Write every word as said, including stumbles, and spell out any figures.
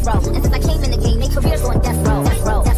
death row. And since I came in the game, they careers on death row. Death row.